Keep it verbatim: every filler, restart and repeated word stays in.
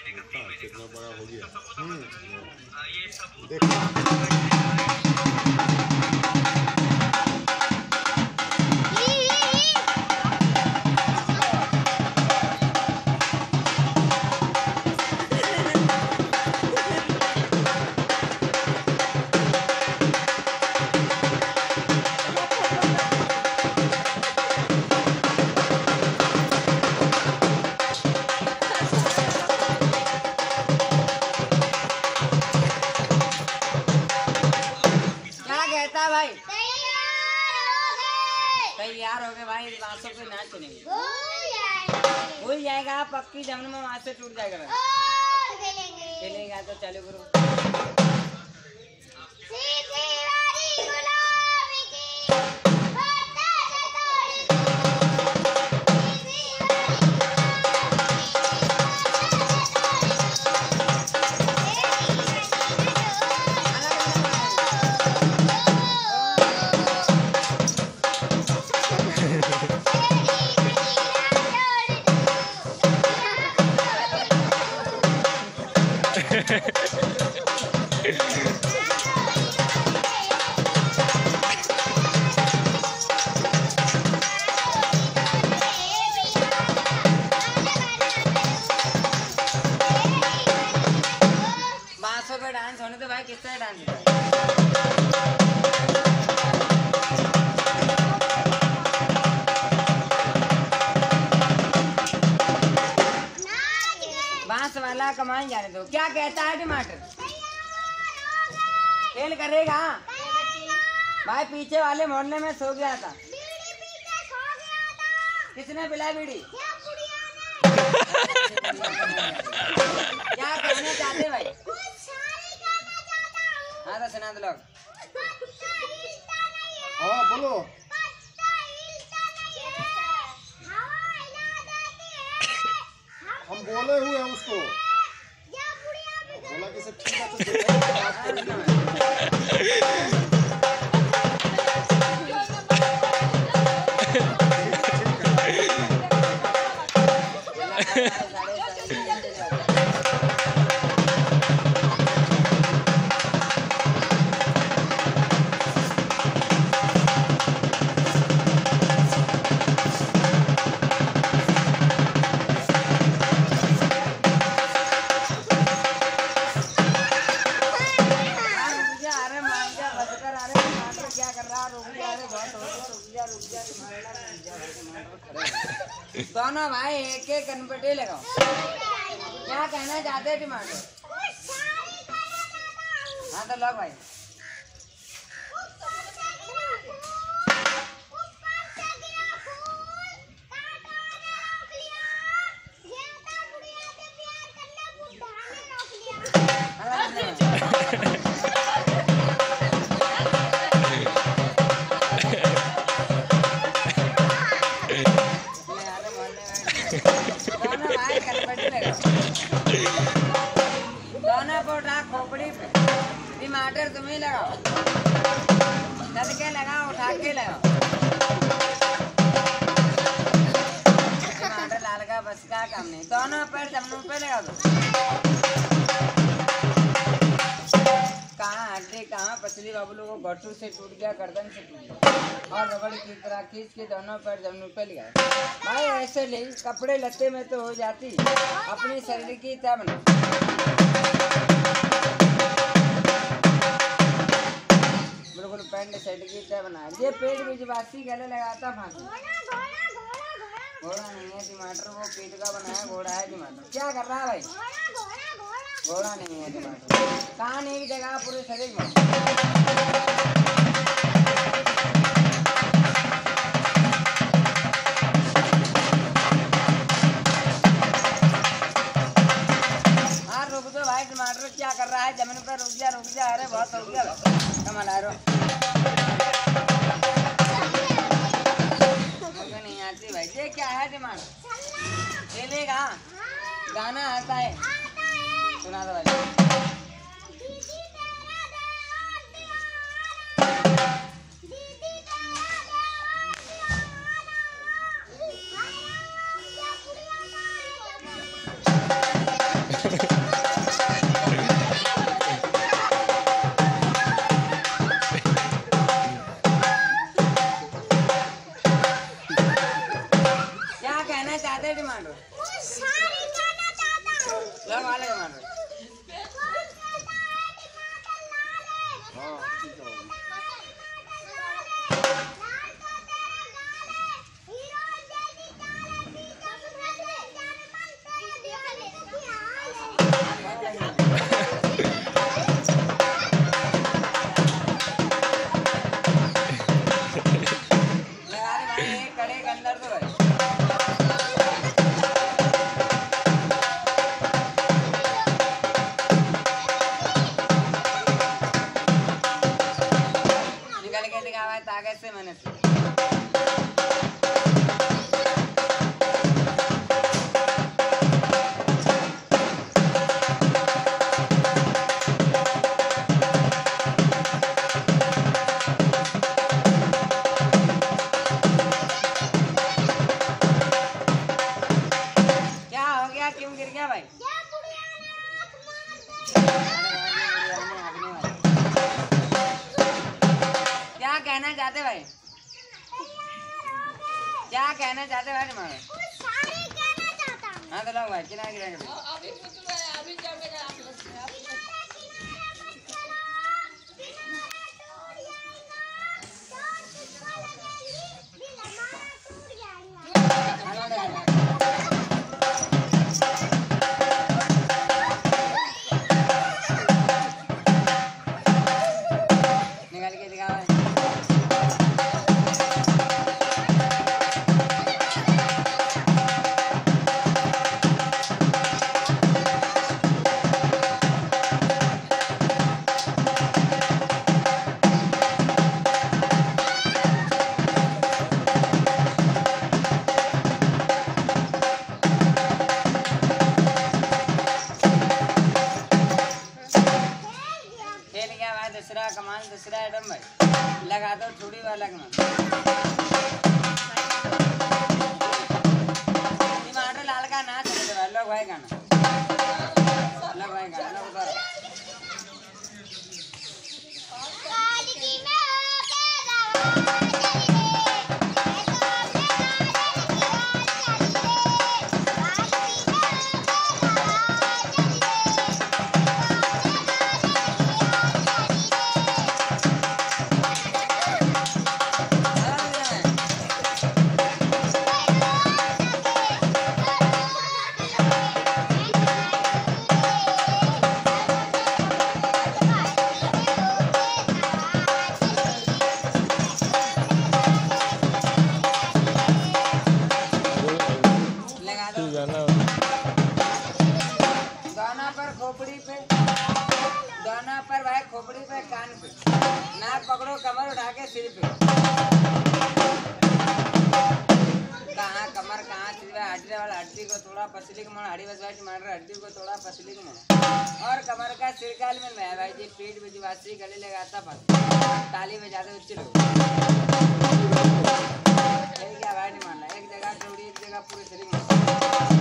कितना बड़ा हो गया। हम्म भाई तैयार हो गए भाई। बांसों पे नाच चलेंगे। भूल जाएगा पक्की जमन में वहां से टूट जाएगा। चलेगा तो चलो गुरु। बांसों पे डांस होने तो भाई किस तरह डांस होता है? बांस वाला कमान जाने दो। क्या कहता है टमाटर? खेल करेगा भाई। पीछे वाले मोहल्ले में सो गया था। किसने पिलाई बीड़ी? क्या कहना चाहते भाई? हाँ तो सुना दो लोग। हाँ बोलो। हम बोले हुए हैं उसको। बोला कि सब ठीक है तो दोनों भाई एक एक कनपटे लगाओ। क्या कहना चाहते हैं टमाटर? हाँ तो लोग भाई। दोनों को उठा खोपड़ी पे। टमाटर तुम्हें लगाओ। चल के लगाओ, उठा के लगाओ। टमाटर लाल का बस का काम नहीं। दोनों पैर जमीन पे लगा दो। कहाँ हड्डी कहाँ पसली बाबू को गट्टू से टूट गया, गर्दन से टूट गया और रबड़ की तरह खींच के दोनों पैर जमीन पे लगाए। भाई ऐसे ले कपड़े लत्ते में तो हो जाती, अपनी शरीर की तय बना। बिल्कुल पैंट शर्ट की तय बना। ये पेट बिजबासी गले लगाता फांसी। घोड़ा नहीं है टमाटर, वो पीठ का बनाया घोड़ा है टमाटर। क्या कर रहा है भाई? घोड़ा नहीं है टमाटर। कान एक जगह पूरे शरीर में। हाँ रुक दो भाई। टमाटर क्या कर रहा है जमीन पर? रुक जा रुक जा। अरे बहुत हो गया कमल आ रहा। नहीं आती भाई। ये क्या है टमाटर? खेलेगा? गाना आता है? सुना दो भाई। लो माले मारो हाँ ठीक है कड़े के अंदर तो है निकल के दिखावा है ताकत से मैंने से क्यों गिर गया भाई? क्या कहना चाहते भाई? क्या कहना चाहते भाई तुम्हारे? हाँ तो लोग भाई कितना गिरेंगे? निकल के दिखाओ दूसरा कमान दूसरा आइटम भाई लगा दो थोड़ी बार लगना टमाटर लाल का ना चले भाई लोग भाई गाना लोग भाई गाना लोग उधर दाना पर खोपड़ी पे दाना पर भाई खोपड़ी पे कान पे नाक पकड़ो कमर उठा के सिर पे कहाँ कमर कहाँ सिर पे हड्डी वाला हड्डी को थोड़ा पसली को मोड़ हड्डी बस मार रहा हड्डी को थोड़ा पसली को मोड़ और कमर का सिर काल में मैं भाई जी पीठ बुझवासी गले लगाता बस ताली बजाते उच्च लोग क्या भाई नहीं मानना एक जगह जोड़ी एक जगह पूरे शरीर